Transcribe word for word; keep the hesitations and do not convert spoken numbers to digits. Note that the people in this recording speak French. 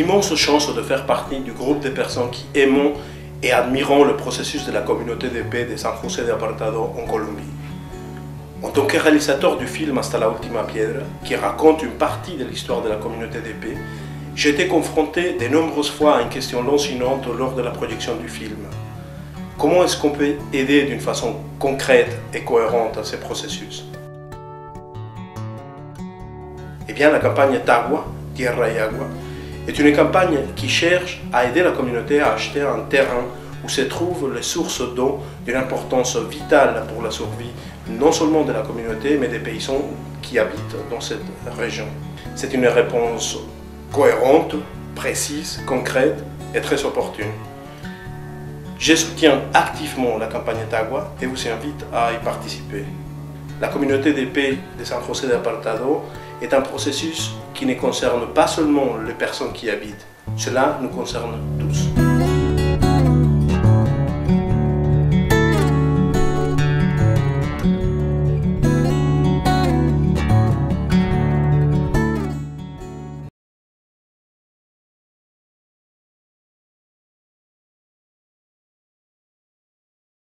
l'immense chance de faire partie du groupe de personnes qui aiment et admirent le processus de la communauté de paix de San José de Apartado en Colombie. En tant que réalisateur du film Hasta la Última Piedra, qui raconte une partie de l'histoire de la communauté de paix, j'ai été confronté de nombreuses fois à une question lancinante lors de la projection du film. Comment est-ce qu'on peut aider d'une façon concrète et cohérente à ces processus? Eh bien, la campagne Tagua, Tierra y Agua, est une campagne qui cherche à aider la communauté à acheter un terrain où se trouvent les sources d'eau d'une importance vitale pour la survie non seulement de la communauté, mais des paysans qui habitent dans cette région. C'est une réponse cohérente, précise, concrète et très opportune. Je soutiens activement la campagne Tagua et vous invite à y participer. La communauté de paix de San José de Apartado est un processus qui ne concerne pas seulement les personnes qui y habitent, cela nous concerne tous.